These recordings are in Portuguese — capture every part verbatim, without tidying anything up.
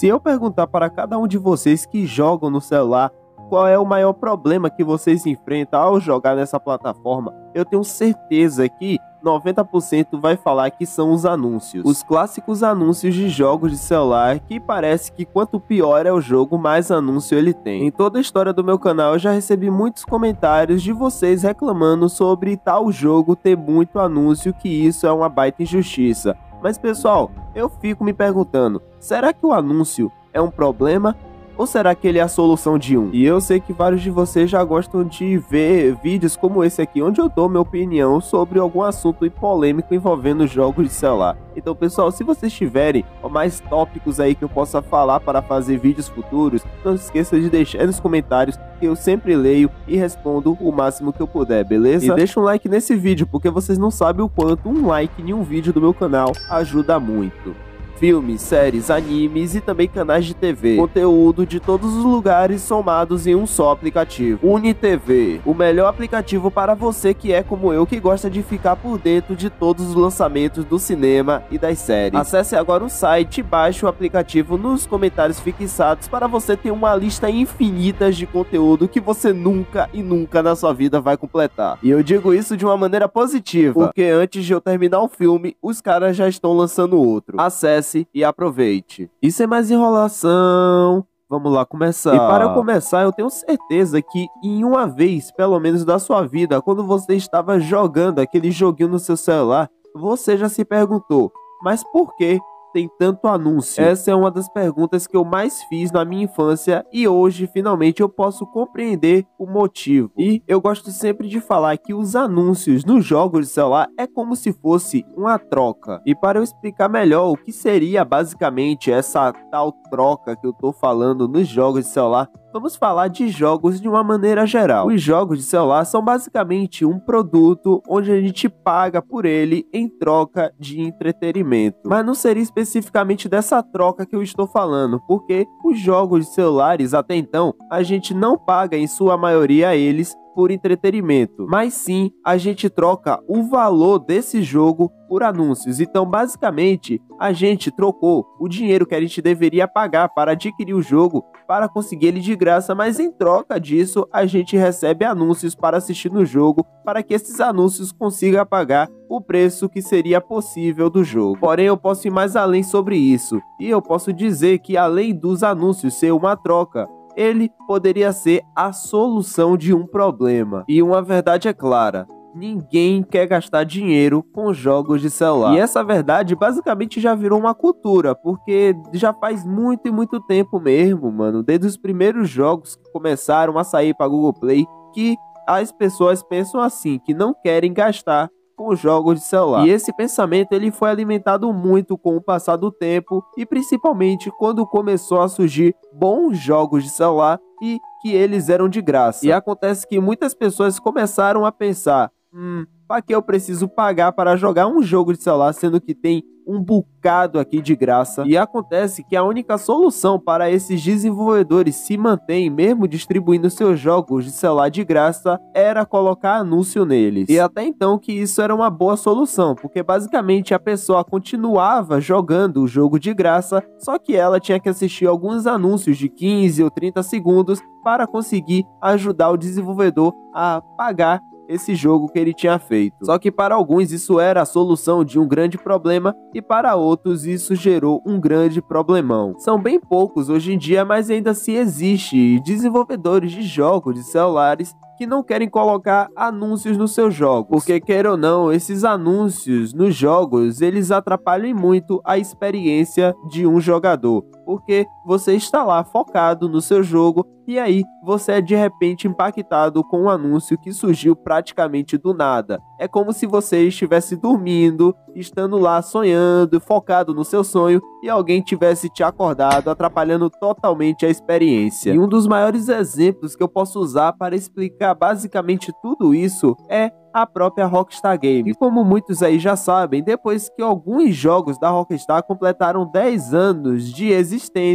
Se eu perguntar para cada um de vocês que jogam no celular qual é o maior problema que vocês enfrentam ao jogar nessa plataforma, eu tenho certeza que noventa por cento vai falar que são os anúncios. Os clássicos anúncios de jogos de celular, que parece que quanto pior é o jogo, mais anúncio ele tem. Em toda a história do meu canal eu já recebi muitos comentários de vocês reclamando sobre tal jogo ter muito anúncio, que isso é uma baita injustiça. Mas pessoal, eu fico me perguntando, será que o anúncio é um problema? Ou será que ele é a solução de um? E eu sei que vários de vocês já gostam de ver vídeos como esse aqui, onde eu dou minha opinião sobre algum assunto polêmico envolvendo jogos de celular. Então pessoal, se vocês tiverem mais tópicos aí que eu possa falar para fazer vídeos futuros, não se esqueça de deixar nos comentários, que eu sempre leio e respondo o máximo que eu puder, beleza? E deixa um like nesse vídeo, porque vocês não sabem o quanto um like em um vídeo do meu canal ajuda muito. Filmes, séries, animes e também canais de T V. Conteúdo de todos os lugares somados em um só aplicativo. UniTV, o melhor aplicativo para você que é como eu, que gosta de ficar por dentro de todos os lançamentos do cinema e das séries. Acesse agora o site e baixe o aplicativo nos comentários fixados para você ter uma lista infinita de conteúdo que você nunca e nunca na sua vida vai completar. E eu digo isso de uma maneira positiva, porque antes de eu terminar o filme, os caras já estão lançando outro. Acesse e aproveite. E sem mais enrolação, vamos lá começar. E para eu começar, eu tenho certeza que em uma vez, pelo menos da sua vida, quando você estava jogando aquele joguinho no seu celular, você já se perguntou, mas por que tem tanto anúncio? Essa é uma das perguntas que eu mais fiz na minha infância e hoje finalmente eu posso compreender o motivo. E eu gosto sempre de falar que os anúncios nos jogos de celular é como se fosse uma troca. E para eu explicar melhor o que seria basicamente essa tal troca que eu tô falando nos jogos de celular, vamos falar de jogos de uma maneira geral. Os jogos de celular são basicamente um produto onde a gente paga por ele em troca de entretenimento. Mas não seria especificamente dessa troca que eu estou falando, porque os jogos de celulares até então a gente não paga em sua maioria a eles por entretenimento, mas sim a gente troca o valor desse jogo por anúncios. Então basicamente a gente trocou o dinheiro que a gente deveria pagar para adquirir o jogo para conseguir ele de graça, mas em troca disso a gente recebe anúncios para assistir no jogo, para que esses anúncios consigam pagar o preço que seria possível do jogo. Porém eu posso ir mais além sobre isso, e eu posso dizer que além dos anúncios ser uma troca, ele poderia ser a solução de um problema. E uma verdade é clara, ninguém quer gastar dinheiro com jogos de celular. E essa verdade basicamente já virou uma cultura, porque já faz muito e muito tempo mesmo, mano, desde os primeiros jogos que começaram a sair para Google Play, que as pessoas pensam assim, que não querem gastar com jogos de celular. E esse pensamento ele foi alimentado muito com o passar do tempo, e principalmente quando começou a surgir bons jogos de celular e que eles eram de graça. E acontece que muitas pessoas começaram a pensar, hum, para que eu preciso pagar para jogar um jogo de celular, sendo que tem um bocado aqui de graça? E acontece que a única solução para esses desenvolvedores se manterem mesmo distribuindo seus jogos de celular de graça era colocar anúncio neles. E até então que isso era uma boa solução, porque basicamente a pessoa continuava jogando o jogo de graça, só que ela tinha que assistir alguns anúncios de quinze ou trinta segundos para conseguir ajudar o desenvolvedor a pagar esse jogo que ele tinha feito. Só que para alguns isso era a solução de um grande problema, e para outros isso gerou um grande problemão. São bem poucos hoje em dia, mas ainda assim existe desenvolvedores de jogos de celulares que não querem colocar anúncios nos seus jogos, porque queira ou não, esses anúncios nos jogos eles atrapalham muito a experiência de um jogador, porque você está lá focado no seu jogo e aí você é de repente impactado com um anúncio que surgiu praticamente do nada. É como se você estivesse dormindo, estando lá sonhando, focado no seu sonho, e alguém tivesse te acordado, atrapalhando totalmente a experiência. E um dos maiores exemplos que eu posso usar para explicar basicamente tudo isso é a própria Rockstar Games. E como muitos aí já sabem, depois que alguns jogos da Rockstar completaram dez anos de existência,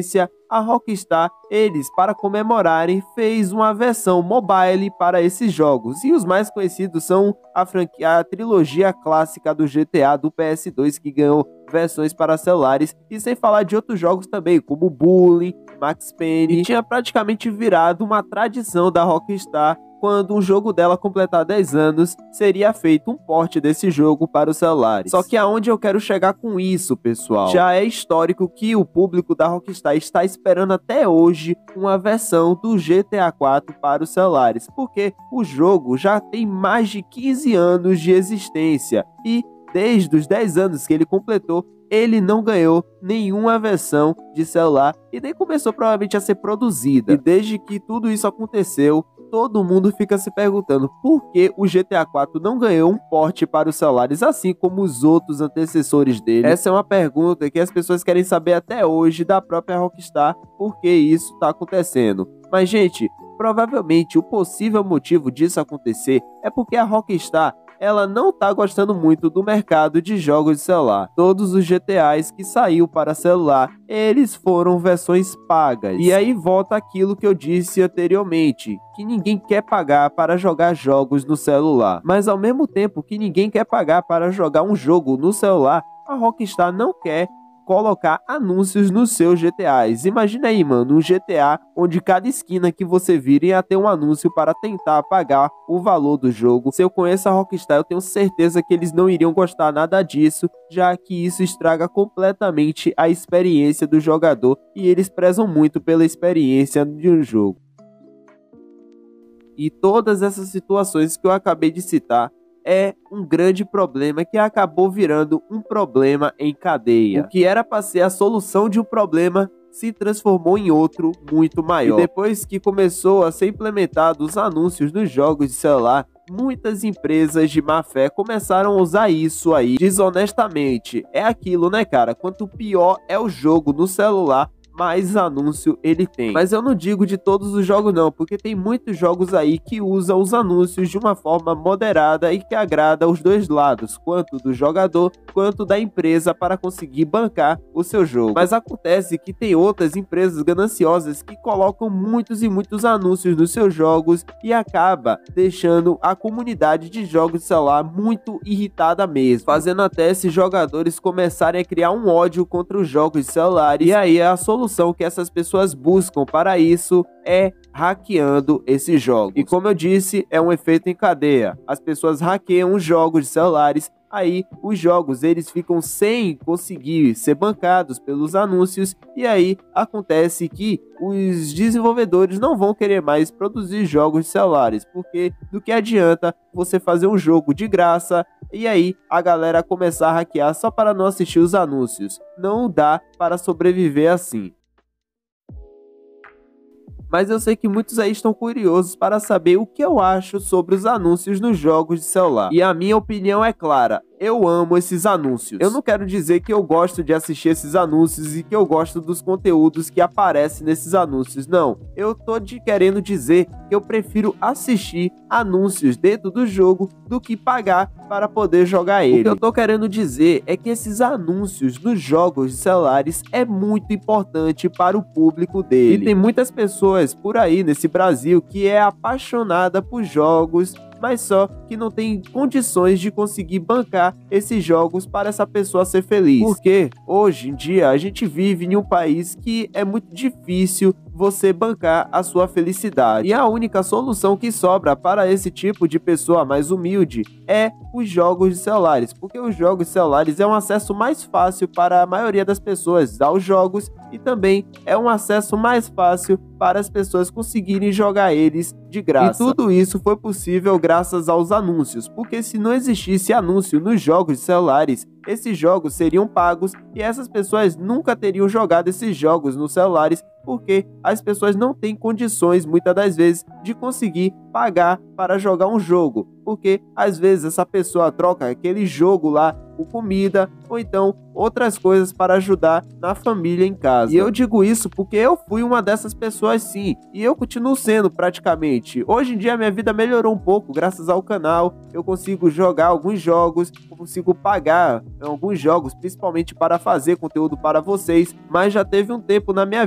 a Rockstar, eles, para comemorarem, fez uma versão mobile para esses jogos. E os mais conhecidos são a franquia, a trilogia clássica do G T A do P S dois, que ganhou versões para celulares, e sem falar de outros jogos também, como Bully, Max Payne. E tinha praticamente virado uma tradição da Rockstar, quando um jogo dela completar dez anos, seria feito um port desse jogo para os celulares. Só que aonde eu quero chegar com isso, pessoal? Já é histórico que o público da Rockstar está esperando até hoje uma versão do G T A quatro para os celulares, porque o jogo já tem mais de quinze anos de existência e desde os dez anos que ele completou, ele não ganhou nenhuma versão de celular e nem começou provavelmente a ser produzida. E desde que tudo isso aconteceu, todo mundo fica se perguntando por que o G T A quatro não ganhou um port para os celulares, assim como os outros antecessores dele. Essa é uma pergunta que as pessoas querem saber até hoje da própria Rockstar, por que isso está acontecendo. Mas, gente, provavelmente o possível motivo disso acontecer é porque a Rockstar, ela não tá gostando muito do mercado de jogos de celular. Todos os G T As que saiu para celular, eles foram versões pagas. E aí volta aquilo que eu disse anteriormente, que ninguém quer pagar para jogar jogos no celular. Mas ao mesmo tempo que ninguém quer pagar para jogar um jogo no celular, a Rockstar não quer colocar anúncios nos seus G T As. Imagina aí, mano, um G T A onde cada esquina que você vira ia ter um anúncio para tentar pagar o valor do jogo. Se eu conheço a Rockstar, eu tenho certeza que eles não iriam gostar nada disso, já que isso estraga completamente a experiência do jogador e eles prezam muito pela experiência de um jogo. E todas essas situações que eu acabei de citar é um grande problema que acabou virando um problema em cadeia. O que era para ser a solução de um problema se transformou em outro muito maior. E depois que começou a ser implementados os anúncios nos jogos de celular, muitas empresas de má fé começaram a usar isso aí desonestamente. É aquilo, né, cara? Quanto pior é o jogo no celular, mais anúncio ele tem. Mas eu não digo de todos os jogos não, porque tem muitos jogos aí que usam os anúncios de uma forma moderada e que agrada os dois lados, quanto do jogador quanto da empresa, para conseguir bancar o seu jogo. Mas acontece que tem outras empresas gananciosas que colocam muitos e muitos anúncios nos seus jogos e acaba deixando a comunidade de jogos de celular muito irritada mesmo, fazendo até esses jogadores começarem a criar um ódio contra os jogos de celulares. E aí a solução que essas pessoas buscam para isso é hackeando esses jogos. E como eu disse, é um efeito em cadeia. As pessoas hackeiam os jogos de celulares, aí os jogos eles ficam sem conseguir ser bancados pelos anúncios e aí acontece que os desenvolvedores não vão querer mais produzir jogos de celulares, porque do que adianta você fazer um jogo de graça e aí a galera começar a hackear só para não assistir os anúncios. Não dá para sobreviver assim. Mas eu sei que muitos aí estão curiosos para saber o que eu acho sobre os anúncios nos jogos de celular. E a minha opinião é clara. Eu amo esses anúncios. Eu não quero dizer que eu gosto de assistir esses anúncios e que eu gosto dos conteúdos que aparecem nesses anúncios. Não, eu tô de querendo dizer que eu prefiro assistir anúncios dentro do jogo do que pagar para poder jogar ele. O que eu tô querendo dizer é que esses anúncios nos jogos de celulares é muito importante para o público dele. E tem muitas pessoas por aí nesse Brasil que é apaixonada por jogos, mas só que não tem condições de conseguir bancar esses jogos para essa pessoa ser feliz. Porque hoje em dia a gente vive em um país que é muito difícil você bancar a sua felicidade. E a única solução que sobra para esse tipo de pessoa mais humilde é os jogos de celulares, porque os jogos de celulares é um acesso mais fácil para a maioria das pessoas aos jogos e também é um acesso mais fácil para as pessoas conseguirem jogar eles de graça. E tudo isso foi possível graças aos anúncios, porque se não existisse anúncio nos jogos de celulares, esses jogos seriam pagos e essas pessoas nunca teriam jogado esses jogos nos celulares, porque as pessoas não têm condições, muitas das vezes, de conseguir pagar para jogar um jogo, porque às vezes essa pessoa troca aquele jogo lá por comida ou então outras coisas para ajudar na família em casa. E eu digo isso porque eu fui uma dessas pessoas sim, e eu continuo sendo praticamente. Hoje em dia minha vida melhorou um pouco graças ao canal, eu consigo jogar alguns jogos, eu consigo pagar alguns jogos, principalmente para fazer conteúdo para vocês, mas já teve um tempo na minha vida que eu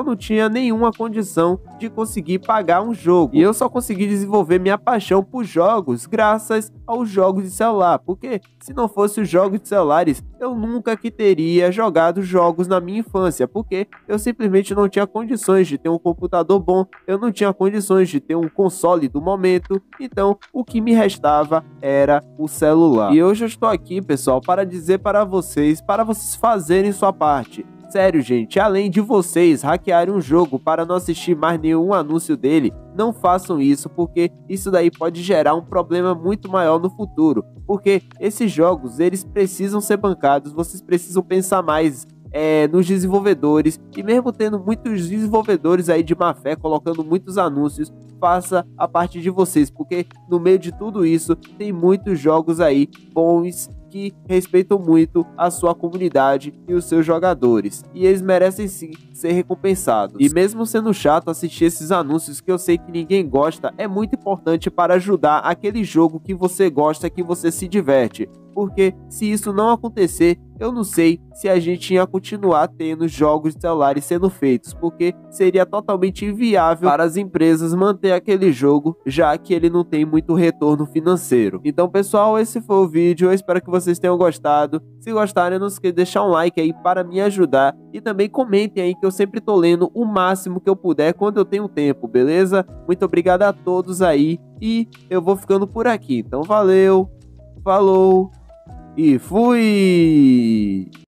não tinha nenhuma condição de conseguir pagar um jogo. E eu só consegui desenvolver minha paixão por jogos graças aos jogos de celular, porque se não fosse os jogos de celulares, eu nunca que teria jogado jogos na minha infância, porque eu simplesmente não tinha condições de ter um computador bom, eu não tinha condições de ter um console do momento, então o que me restava era o celular. E hoje eu estou aqui, pessoal, para dizer para vocês, para vocês fazerem sua parte. Sério, gente, além de vocês hackearem um jogo para não assistir mais nenhum anúncio dele, não façam isso, porque isso daí pode gerar um problema muito maior no futuro, porque esses jogos, eles precisam ser bancados, vocês precisam pensar mais é, nos desenvolvedores, e mesmo tendo muitos desenvolvedores aí de má fé, colocando muitos anúncios, faça a parte de vocês, porque no meio de tudo isso, tem muitos jogos aí bons, que respeitam muito a sua comunidade e os seus jogadores, e eles merecem sim ser recompensados. E mesmo sendo chato assistir esses anúncios que eu sei que ninguém gosta, é muito importante para ajudar aquele jogo que você gosta, que você se diverte, porque se isso não acontecer, eu não sei se a gente ia continuar tendo jogos de celulares sendo feitos, porque seria totalmente inviável para as empresas manter aquele jogo, já que ele não tem muito retorno financeiro. Então, pessoal, esse foi o vídeo, eu espero que vocês tenham gostado. Se gostarem, não esqueçam de deixar um like aí para me ajudar, e também comentem aí que eu sempre tô lendo o máximo que eu puder quando eu tenho tempo, beleza? Muito obrigado a todos aí, e eu vou ficando por aqui. Então valeu, falou e fui!